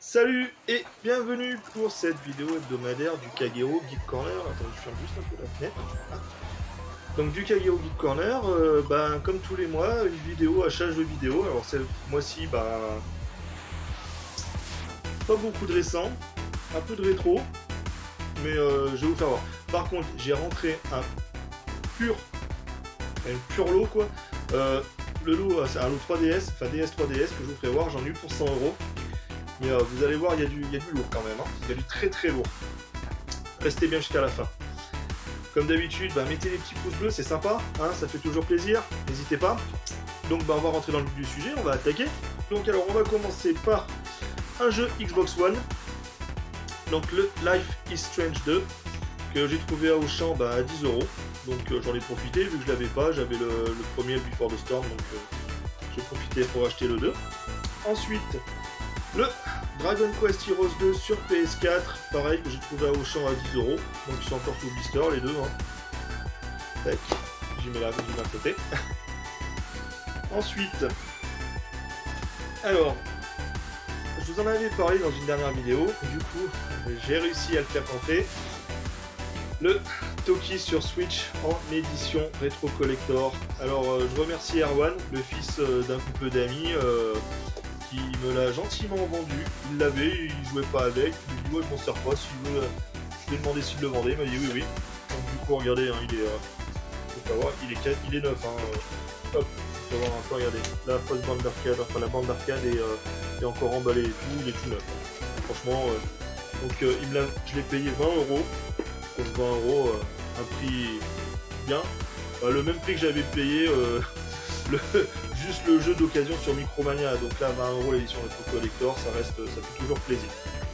Salut et bienvenue pour cette vidéo hebdomadaire du Kagero Geek Corner. Attends, je ferme juste un peu la fenêtre. Donc du Kagero Geek Corner, comme tous les mois, une vidéo à chaque jeu vidéo. Alors ce mois-ci, pas beaucoup de récents, un peu de rétro, mais je vais vous faire voir. Par contre, j'ai rentré un pur lot quoi. Le lot, c'est un lot 3DS, enfin DS 3DS que je vous ferai voir, j'en ai eu pour 100 €. Mais vous allez voir, il y a du lourd quand même, hein. Il y a du très très lourd. Restez bien jusqu'à la fin. Comme d'habitude, mettez les petits pouces bleus, c'est sympa, hein, ça fait toujours plaisir, n'hésitez pas. Donc on va rentrer dans le vif du sujet, on va attaquer. Donc alors on va commencer par un jeu Xbox One. Donc le Life is Strange 2, que j'ai trouvé à Auchan à 10 €. Donc j'en ai profité, vu que je l'avais pas, j'avais le premier Before the Storm, donc j'ai profité pour acheter le 2. Ensuite, le Dragon Quest Heroes 2 sur PS4, pareil, que j'ai trouvé à Auchan à 10 €. Donc ils sont encore sous blister les deux. Hein. Tac, j'y mets à côté. Ensuite, alors, je vous en avais parlé dans une dernière vidéo, du coup, j'ai réussi à le faire tenter. Le Toki sur Switch en édition rétro collector. Alors, je remercie Erwan, le fils d'un couple d'amis. Il me l'a gentiment vendu, il l'avait, il jouait pas avec, il m'a dit ouais je m'en sers pas, si je lui ai demandé s'il le vendait, il m'a dit oui. Donc du coup regardez, hein, il est, il est neuf, hein, hop, vous pouvez voir un peu, regardez, la fausse bande d'arcade, enfin la bande d'arcade est encore emballée et tout, il est tout neuf. Franchement, donc je l'ai payé 20 €, donc 20 €, un prix bien, le même prix que j'avais payé juste le jeu d'occasion sur Micromania, donc là 20 € l'édition Retro Collector, ça fait toujours plaisir.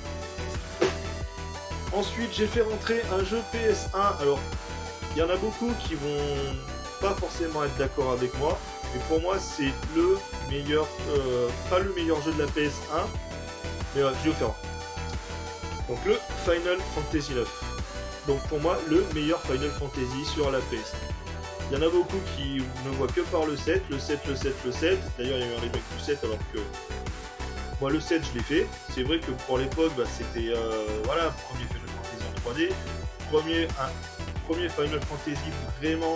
Ensuite j'ai fait rentrer un jeu PS1, alors il y en a beaucoup qui vont pas forcément être d'accord avec moi, mais pour moi c'est le meilleur, pas le meilleur jeu de la PS1, mais je vais vous faire. Donc le Final Fantasy 9, donc pour moi le meilleur Final Fantasy sur la PS1. Il y en a beaucoup qui ne voient que par le 7, le 7. D'ailleurs, il y a eu un remake du 7 alors que moi, le 7, je l'ai fait. C'est vrai que pour l'époque, c'était voilà, premier Final Fantasy en 3D. Premier Final Fantasy vraiment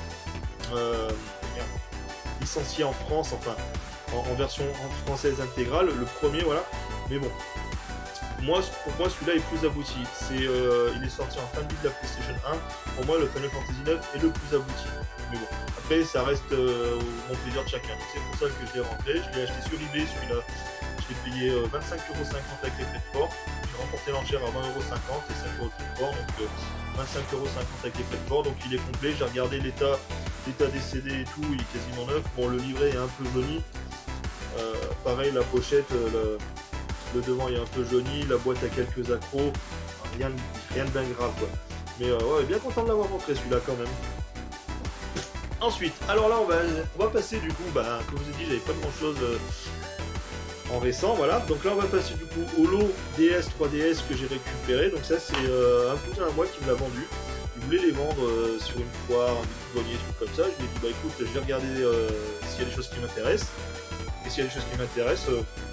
licencié en France, enfin en version française intégrale. Le premier, voilà. Mais bon, pour moi, celui-là est plus abouti. Il est sorti en fin de vie de la PlayStation 1. Pour moi, le Final Fantasy 9 est le plus abouti. Mais bon, après, ça reste mon plaisir de chacun. C'est pour ça que je l'ai rentré. Je l'ai acheté sur eBay, celui-là. Je l'ai payé 25,50 € avec les frais de port. J'ai remporté l'enchère à 20,50 € et 5 € de frais de port. Donc 25,50 € avec les frais de port. Donc il est complet. J'ai regardé l'état des CD et tout. Il est quasiment neuf. Bon, le livret est un peu jauni. Pareil, la pochette, le devant est un peu jauni, la boîte a quelques accros, rien de bien grave quoi. Mais ouais, bien content de l'avoir montré celui-là quand même. Ensuite, alors là on va passer du coup, comme je vous ai dit, j'avais pas grand chose en récent, voilà. Donc là on va passer du coup au lot DS 3DS que j'ai récupéré. Donc ça c'est un cousin à moi qui me l'a vendu. Il voulait les vendre sur une foire, un grenier, truc comme ça. Je lui ai dit écoute, je vais regarder s'il y a des choses qui m'intéressent. Et s'il y a des choses qui m'intéressent,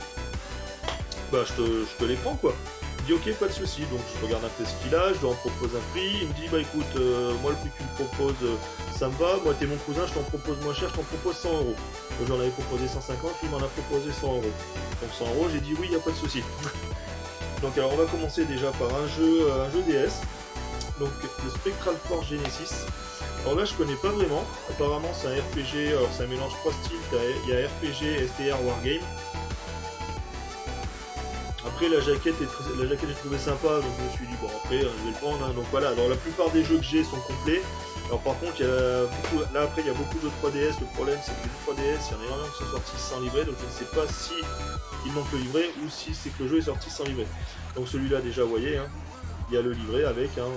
je te les prends quoi. Il me dit ok, pas de souci. Donc je regarde un peu ce qu'il a, je lui en propose un prix. Il me dit écoute, moi le prix que tu me proposes ça me va, moi t'es mon cousin, je t'en propose moins cher, je t'en propose 100 €. Moi j'en avais proposé 150, lui m'en a proposé 100 €. Donc 100 €, j'ai dit oui, y a pas de souci. Donc alors on va commencer déjà par un jeu DS. Donc le Spectral Force Genesis. Alors là je connais pas vraiment, apparemment c'est un RPG, alors c'est un mélange 3 styles, il y a RPG, STR, Wargame. Après la jaquette j'ai trouvé sympa, donc je me suis dit bon après je vais le prendre, hein. Donc voilà, alors la plupart des jeux que j'ai sont complets. Alors par contre il y a beaucoup de jeux 3DS, le problème c'est que les jeux 3DS, il y en a énormément qui sont sortis sans livret, donc je ne sais pas si il manque le livret ou si c'est que le jeu est sorti sans livret. Donc celui-là déjà vous voyez, hein, il y a le livret avec. Hein.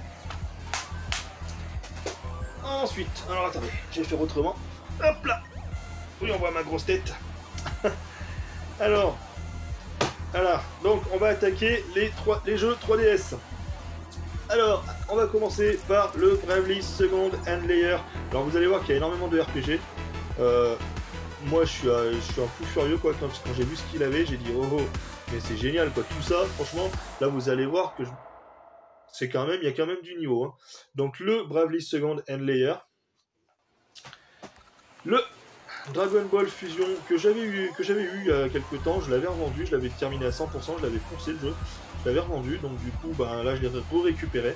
Ensuite, alors attendez, je vais faire autrement. Hop là. Oui on voit ma grosse tête. Alors. Voilà, donc on va attaquer les jeux 3DS. Alors, on va commencer par le Bravely Second Hand Layer. Alors vous allez voir qu'il y a énormément de RPG. Moi je suis un fou furieux quoi, quand j'ai vu ce qu'il avait, j'ai dit oh, Mais c'est génial, quoi. Tout ça, franchement, là, vous allez voir que c'est quand même, il y a quand même du niveau. Hein. Donc, le Bravely Second End Layer. Le Dragon Ball Fusion que j'avais eu il y a quelques temps, je l'avais revendu, je l'avais terminé à 100%, je l'avais poncé le jeu, je l'avais revendu, donc du coup, ben, là, je l'ai récupéré.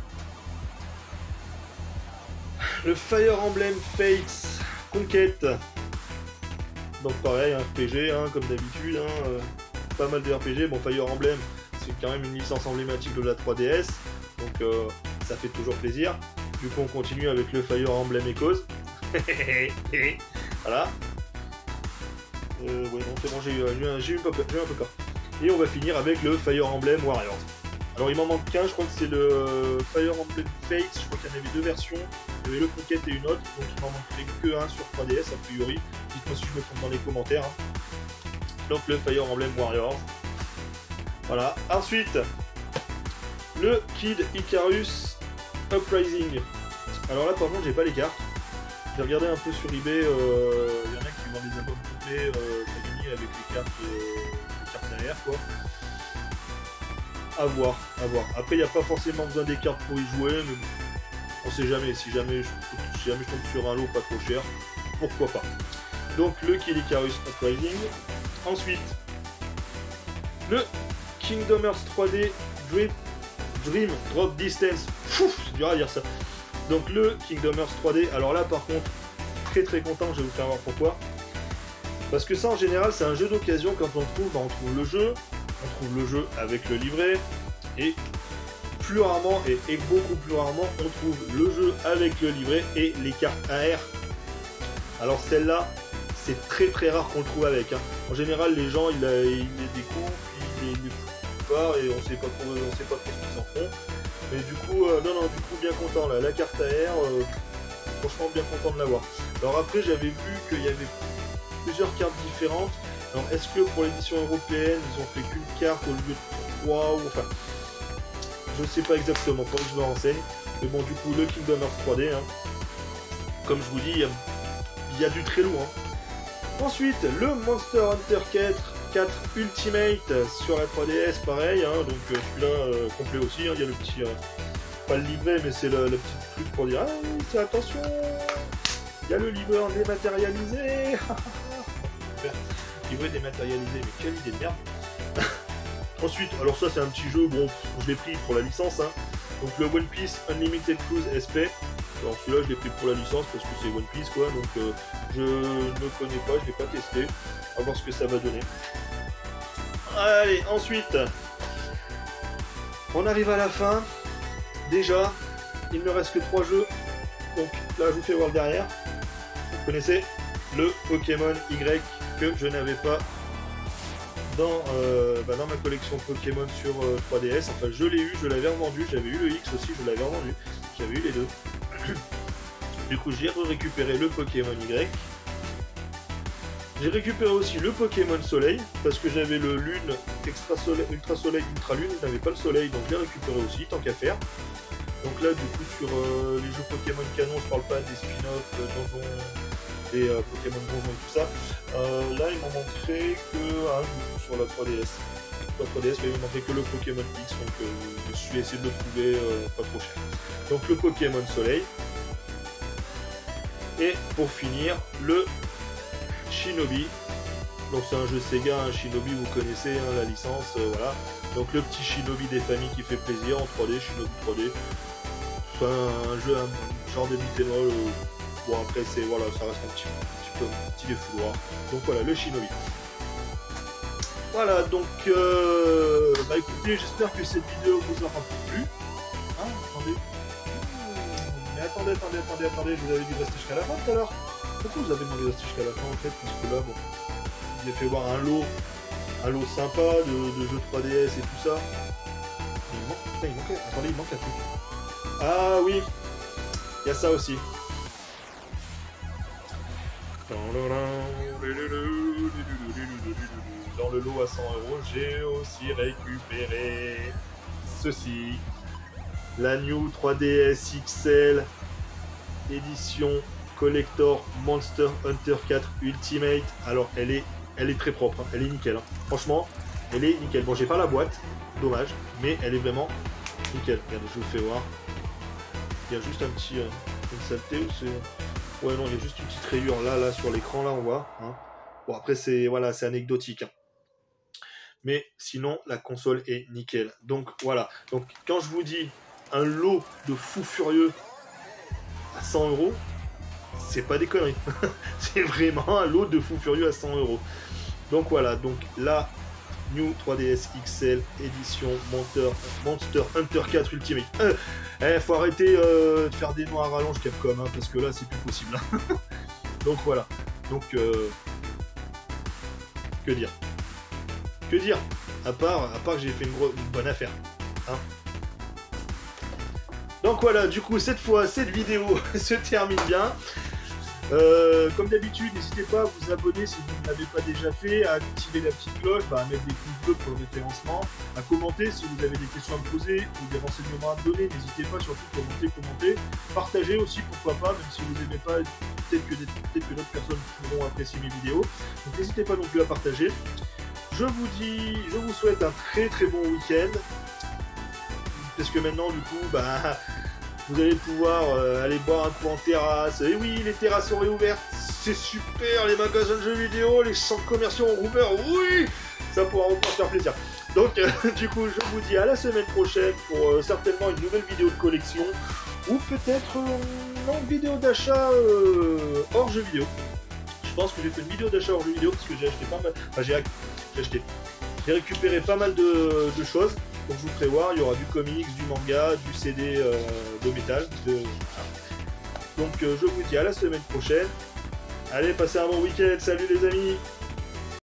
Le Fire Emblem Fates Conquête. Donc pareil, un RPG, hein, comme d'habitude, hein, pas mal de RPG. Bon, Fire Emblem, c'est quand même une licence emblématique de la 3DS, donc ça fait toujours plaisir. Du coup, on continue avec le Fire Emblem Echoes. Voilà. Ouais, non, c'est bon, j'ai eu un peu peur. Et on va finir avec le Fire Emblem Warriors. Alors, il m'en manque qu'un, je crois que c'est le Fire Emblem Fates, je crois qu'il y en avait deux versions. Il y avait le Conquête et une autre, donc il m'en manquerait que un sur 3DS a priori. Dites-moi si je me trompe dans les commentaires. Hein. Donc le Fire Emblem Warriors. Voilà. Ensuite, le Kid Icarus Uprising. Alors là, par contre, j'ai pas les cartes. J'ai regardé un peu sur eBay. Il y en a qui vendent des albums complets gagner avec les cartes derrière, quoi. À voir. Après, il n'y a pas forcément besoin des cartes pour y jouer, mais on sait jamais. Si jamais je tombe sur un lot pas trop cher, pourquoi pas. Donc le Kid Icarus Uprising. Ensuite, le Kingdom Hearts 3D Dream Drop Distance. C'est dur à dire ça. Donc le Kingdom Hearts 3D. Alors là, par contre, très content. Je vais vous faire voir pourquoi. Parce que ça, en général, c'est un jeu d'occasion. Quand on trouve le jeu. On trouve le jeu avec le livret. Et plus rarement, et beaucoup plus rarement, on trouve le jeu avec le livret et les cartes AR. Alors celle-là, c'est très rare qu'on le trouve avec. Hein. En général, les gens, ils les découpent, ils les foutent pas, et on sait pas trop ce qu'ils en font. Mais du coup, du coup, bien content là. La carte AR, franchement, bien content de l'avoir. Alors après, j'avais vu qu'il y avait plusieurs cartes différentes. Alors, est-ce que pour l'édition européenne, ils ont fait qu'une carte au lieu de 3 ou enfin, je sais pas exactement, faut que je me renseigne. Mais bon, du coup, le Kingdom Hearts 3D, hein. Comme je vous dis, il y a du très lourd. Hein. Ensuite, le Monster Hunter 4 Ultimate sur la 3DS, pareil. Hein. Donc celui-là, complet aussi. Hein. Il y a le petit, pas le livret, mais c'est le petit truc pour dire, ah, attention, il y a le livret dématérialisé. Livret dématérialisé, mais quelle idée de merde. Ensuite, alors ça c'est un petit jeu, bon, je l'ai pris pour la licence, hein. Donc le One Piece Unlimited Cruise SP. Alors celui-là je l'ai pris pour la licence parce que c'est One Piece quoi, donc je ne connais pas, je l'ai pas testé, à voir ce que ça va donner. Allez, ensuite, on arrive à la fin. Déjà, il ne me reste que 3 jeux, donc là je vous fais voir le derrière. Vous connaissez le Pokémon Y que je n'avais pas dans ma collection Pokémon sur 3DS. Enfin, je l'ai eu, je l'avais revendu, j'avais eu le X aussi, je l'avais revendu, j'avais eu les deux. Du coup, j'ai récupéré le Pokémon Y. J'ai récupéré aussi le Pokémon Soleil, parce que j'avais le Lune, Extra Soleil, Ultra Soleil, Ultra Lune, je n'avais pas le Soleil, donc je l'ai récupéré aussi, tant qu'à faire. Donc là, du coup, sur les jeux Pokémon canon, je parle pas des spin-offs, donjons, des Pokémon donjons et tout ça. Là, il m'en manquerait que un sur la 3DS. La 3DS, mais il m'en manquait que le Pokémon X, donc je suis essayé de le trouver pas trop cher. Donc le Pokémon Soleil. Et pour finir, le Shinobi. Donc c'est un jeu Sega, un Shinobi, vous connaissez hein, la licence, voilà. Donc le petit Shinobi des familles qui fait plaisir en 3D, Shinobi 3D. Enfin, un jeu, un genre de beat'em all. Bon après c'est voilà, ça reste un petit défouloir. Donc voilà, le Shinobi. Voilà, donc bah écoutez, j'espère que cette vidéo vous aura plu. Hein, attendez. Mais attendez, je vous avais dit de rester jusqu'à la fin tout à l'heure. Pourquoi vous avez demandé de rester jusqu'à la fin en fait? Parce que là, bon, je vous ai fait voir un lot sympa de jeux 3DS et tout ça. Il manque un truc. Ah oui, il y a ça aussi. Dans le lot à 100 €, j'ai aussi récupéré ceci. La New 3DS XL édition collector Monster Hunter 4 Ultimate. Alors elle est très propre, hein. Elle est nickel. Hein. Franchement, Elle est nickel. Bon, j'ai pas la boîte, dommage, mais elle est vraiment nickel. Regardez, je vous fais voir. Il y a juste un petit une saleté ou c'est... Ouais, non, il y a juste une petite rayure là sur l'écran, là, on voit. Hein. Bon, après, c'est voilà, c'est anecdotique. Hein. Mais sinon, la console est nickel. Donc, voilà. Donc, quand je vous dis un lot de fous furieux à 100 €, c'est pas des conneries. C'est vraiment un lot de fous furieux à 100 €. Donc, voilà. Donc, là... New 3DS XL édition Monster Hunter 4 Ultimate. Faut arrêter de faire des noirs à rallonge Capcom, hein, parce que là c'est plus possible. Donc voilà. Donc que dire à part que j'ai fait une bonne affaire. Hein. Donc voilà, du coup cette fois cette vidéo se termine bien. Comme d'habitude, n'hésitez pas à vous abonner si vous ne l'avez pas déjà fait, à activer la petite cloche, à mettre des pouces bleus pour le référencement, à commenter si vous avez des questions à me poser ou des renseignements à me donner. N'hésitez pas, surtout commenter, partagez aussi, pourquoi pas, même si vous n'aimez pas, peut-être que d'autres personnes pourront apprécier mes vidéos. Donc n'hésitez pas non plus à partager. Je vous souhaite un très très bon week-end, parce que maintenant du coup, vous allez pouvoir aller boire un coup en terrasse. Et oui, les terrasses sont réouvertes. C'est super, les magasins de jeux vidéo, les centres commerciaux ont rouvert. Oui, ça pourra encore faire plaisir. Donc, du coup, je vous dis à la semaine prochaine pour certainement une nouvelle vidéo de collection. Ou peut-être une vidéo d'achat hors jeux vidéo. Je pense que j'ai fait une vidéo d'achat hors jeux vidéo parce que j'ai acheté pas mal. Enfin, j'ai récupéré pas mal de choses. Donc je vous ferai voir, il y aura du comics, du manga, du CD de métal. Donc je vous dis à la semaine prochaine. Allez, passez un bon week-end, salut les amis!